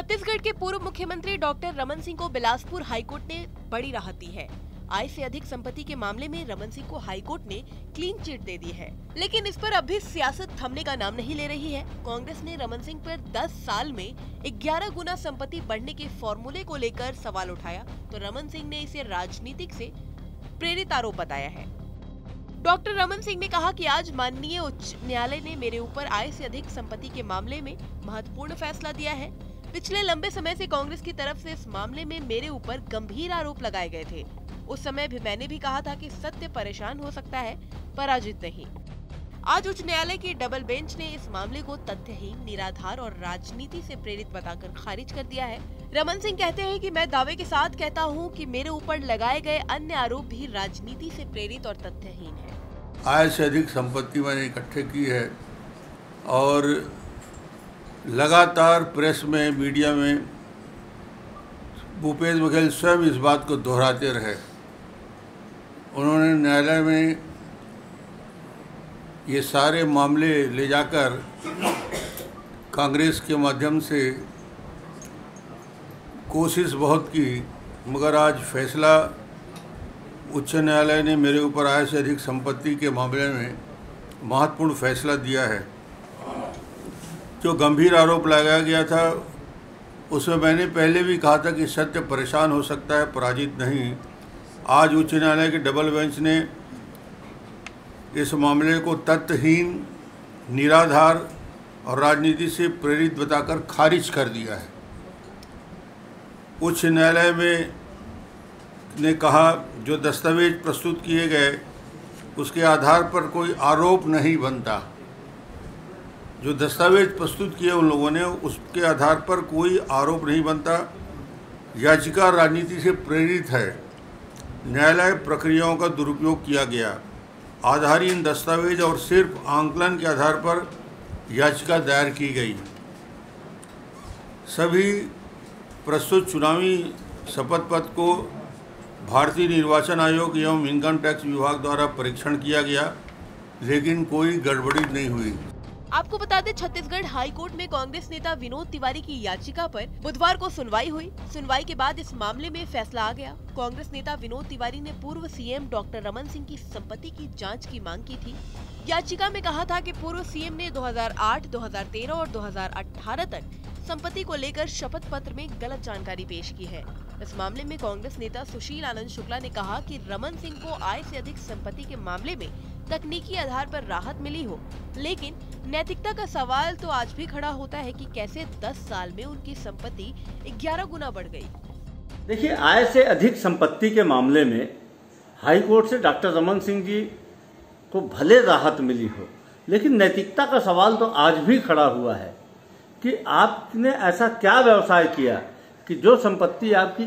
छत्तीसगढ़ के पूर्व मुख्यमंत्री डॉक्टर रमन सिंह को बिलासपुर हाईकोर्ट ने बड़ी राहत दी है। आय से अधिक संपत्ति के मामले में रमन सिंह को हाईकोर्ट ने क्लीन चिट दे दी है, लेकिन इस पर अब भी सियासत थमने का नाम नहीं ले रही है। कांग्रेस ने रमन सिंह पर 10 साल में 11 गुना संपत्ति बढ़ने के फॉर्मूले को लेकर सवाल उठाया, तो रमन सिंह ने इसे राजनीतिक से प्रेरित आरोप बताया है। डॉक्टर रमन सिंह ने कहा कि आज माननीय उच्च न्यायालय ने मेरे ऊपर आय से अधिक संपत्ति के मामले में महत्वपूर्ण फैसला दिया है। पिछले लंबे समय से कांग्रेस की तरफ से इस मामले में मेरे ऊपर गंभीर आरोप लगाए गए थे। उस समय भी मैंने भी कहा था कि सत्य परेशान हो सकता है, पराजित नहीं। आज उच्च न्यायालय की डबल बेंच ने इस मामले को तथ्यहीन, निराधार और राजनीति से प्रेरित बताकर खारिज कर दिया है। रमन सिंह कहते हैं कि मैं दावे के साथ कहता हूं कि मेरे ऊपर लगाए गए अन्य आरोप भी राजनीति से प्रेरित और तथ्यहीन है। आय से अधिक संपत्ति मैंने इकट्ठे की है और लगातार प्रेस में, मीडिया में भूपेश बघेल स्वयं इस बात को दोहराते रहे। उन्होंने न्यायालय में ये सारे मामले ले जाकर कांग्रेस के माध्यम से कोशिश बहुत की, मगर आज फैसला उच्च न्यायालय ने मेरे ऊपर आय से अधिक संपत्ति के मामले में महत्वपूर्ण फैसला दिया है। जो गंभीर आरोप लगाया गया था उसमें मैंने पहले भी कहा था कि सत्य परेशान हो सकता है, पराजित नहीं। आज उच्च न्यायालय के डबल बेंच ने इस मामले को तथ्यहीन, निराधार और राजनीति से प्रेरित बताकर खारिज कर दिया है। उच्च न्यायालय में ने कहा जो दस्तावेज प्रस्तुत किए गए उसके आधार पर कोई आरोप नहीं बनता। जो दस्तावेज प्रस्तुत किए उन लोगों ने, उसके आधार पर कोई आरोप नहीं बनता। याचिका राजनीति से प्रेरित है। न्यायालय प्रक्रियाओं का दुरुपयोग किया गया। आधारहीन दस्तावेज और सिर्फ आंकलन के आधार पर याचिका दायर की गई। सभी प्रस्तुत चुनावी शपथ पत्र को भारतीय निर्वाचन आयोग एवं इनकम टैक्स विभाग द्वारा परीक्षण किया गया, लेकिन कोई गड़बड़ी नहीं हुई। आपको बता दें, छत्तीसगढ़ हाई कोर्ट में कांग्रेस नेता विनोद तिवारी की याचिका पर बुधवार को सुनवाई हुई। सुनवाई के बाद इस मामले में फैसला आ गया। कांग्रेस नेता विनोद तिवारी ने पूर्व सीएम डॉक्टर रमन सिंह की संपत्ति की जांच की मांग की थी। याचिका में कहा था कि पूर्व सीएम ने 2008, 2013 और 2018 तक संपत्ति को लेकर शपथ पत्र में गलत जानकारी पेश की है। इस मामले में कांग्रेस नेता सुशील आनंद शुक्ला ने कहा कि रमन सिंह को आय से अधिक संपत्ति के मामले में तकनीकी आधार पर राहत मिली हो, लेकिन नैतिकता का सवाल तो आज भी खड़ा होता है कि कैसे 10 साल में उनकी संपत्ति 11 गुना बढ़ गई। देखिए, आय से अधिक संपत्ति के मामले में हाई कोर्ट से डॉक्टर रमन सिंह जी को भले राहत मिली हो, लेकिन नैतिकता का सवाल तो आज भी खड़ा हुआ है कि आपने ऐसा क्या व्यवसाय किया कि जो संपत्ति आपकी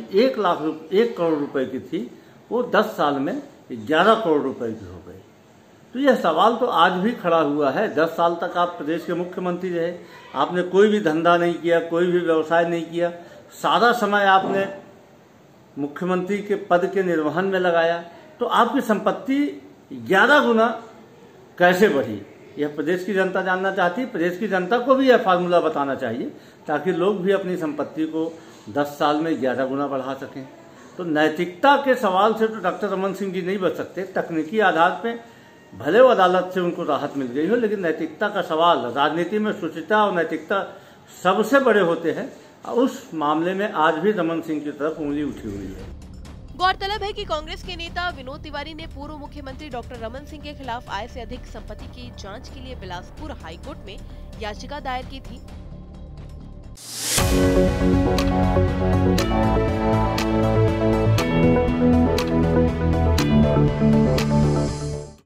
1 करोड़ रुपए की थी वो 10 साल में 11 करोड़ रुपए की हो गई। तो यह सवाल तो आज भी खड़ा हुआ है। 10 साल तक आप प्रदेश के मुख्यमंत्री रहे, आपने कोई भी धंधा नहीं किया, कोई भी व्यवसाय नहीं किया, सारा समय आपने मुख्यमंत्री के पद के निर्वहन में लगाया, तो आपकी संपत्ति 11 गुना कैसे बढ़ी? यह प्रदेश की जनता जानना चाहती है। प्रदेश की जनता को भी यह फार्मूला बताना चाहिए ताकि लोग भी अपनी संपत्ति को 10 साल में 11 गुना बढ़ा सकें। तो नैतिकता के सवाल से तो डॉक्टर रमन सिंह जी नहीं बच सकते। तकनीकी आधार पे भले वो अदालत से उनको राहत मिल गई हो, लेकिन नैतिकता का सवाल, राजनीति में शुचिता और नैतिकता सबसे बड़े होते हैं। उस मामले में आज भी रमन सिंह की तरफ उंगली उठी हुई है। गौरतलब है कि कांग्रेस के नेता विनोद तिवारी ने पूर्व मुख्यमंत्री डॉक्टर रमन सिंह के खिलाफ आय से अधिक संपत्ति की जांच के लिए बिलासपुर हाईकोर्ट में याचिका दायर की थी।